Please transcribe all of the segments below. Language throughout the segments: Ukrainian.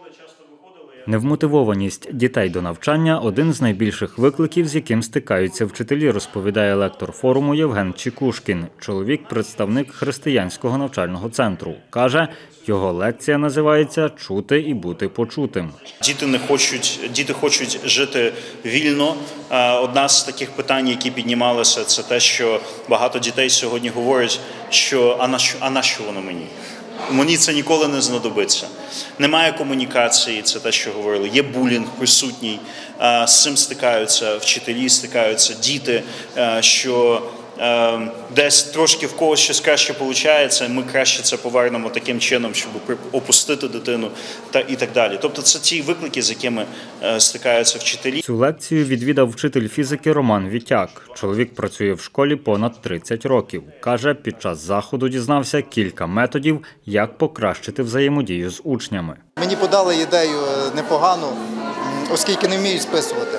Невмотивованість дітей до навчання – один з найбільших викликів, з яким стикаються вчителі, розповідає лектор форуму Євген Чікушкін. Чоловік – представник християнського навчального центру. Каже, його лекція називається «Чути і бути почутим». Діти хочуть жити вільно. Одна з таких питань, які піднімалися, це те, що багато дітей сьогодні говорять, що «а на що воно мені?» Мені це ніколи не знадобиться. Немає комунікації, це те, що говорили. Є булінг присутній, з цим стикаються вчителі, стикаються діти, що десь трошки в когось щось краще виходить, ми краще це повернемо таким чином, щоб опустити дитину і так далі. Тобто це ті виклики, з якими стикаються вчителі. Цю лекцію відвідав вчитель фізики Роман Вітяк. Чоловік працює в школі понад 30 років. Каже, під час заходу дізнався кілька методів, як покращити взаємодію з учнями. Мені подали ідею непогану, оскільки не вміють списувати.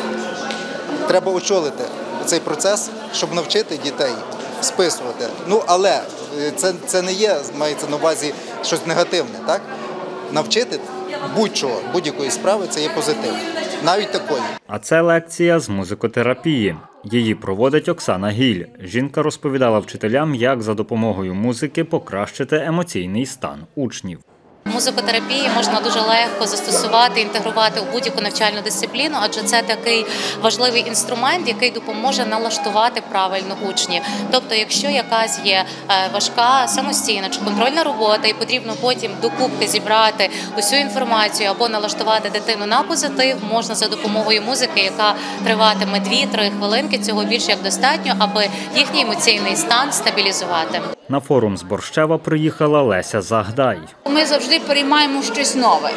Треба очолити цей процес, щоб навчити дітей списувати. Але це не є, мається на увазі, щось негативне, так? Навчити будь-чого, будь-якої справи – це є позитив, навіть такої. А це лекція з музикотерапії. Її проводить Оксана Гіль. Жінка розповідала вчителям, як за допомогою музики покращити емоційний стан учнів. Музикотерапії можна дуже легко застосувати, інтегрувати у будь-яку навчальну дисципліну, адже це такий важливий інструмент, який допоможе налаштувати правильно учнів. Тобто, якщо якась є важка самостійна чи контрольна робота і потрібно потім докупки зібрати усю інформацію або налаштувати дитину на позитив, можна за допомогою музики, яка триватиме 2-3 хвилинки, цього більше як достатньо, аби їхній емоційний стан стабілізувати. На форум з Борщева приїхала Леся Загдай. Ми завжди переймаємо щось нове,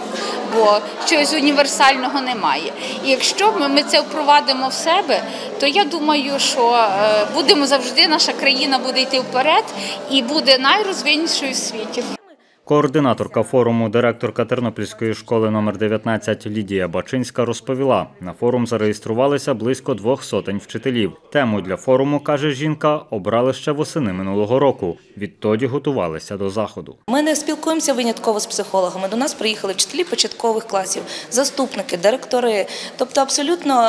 бо чогось універсального немає. І якщо ми це впровадимо в себе, то я думаю, що наша країна буде йти вперед і буде найрозвиненішою в світі. Координаторка форуму, директорка Тернопільської школи номер 19 Лідія Бачинська розповіла, на форум зареєструвалися близько 200 вчителів. Тему для форуму, каже жінка, обрали ще восени минулого року. Відтоді готувалися до заходу. Ми не спілкуємося винятково з психологами. До нас приїхали вчителі початкових класів, заступники, директори. Тобто абсолютно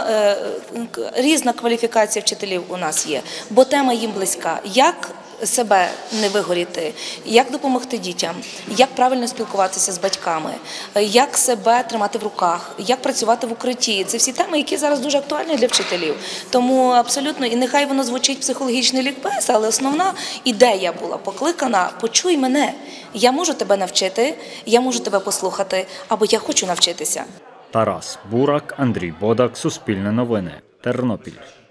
різна кваліфікація вчителів у нас є, бо тема їм близька. Як себе не вигоріти, як допомогти дітям, як правильно спілкуватися з батьками, як себе тримати в руках, як працювати в укритті. Це всі теми, які зараз дуже актуальні для вчителів. Тому абсолютно, і нехай воно звучить психологічний лікбез, але основна ідея була покликана «Почуй мене, я можу тебе навчити, я можу тебе послухати, або я хочу навчитися». Тарас Бурак, Андрій Бодак, Суспільне новини, Тернопіль.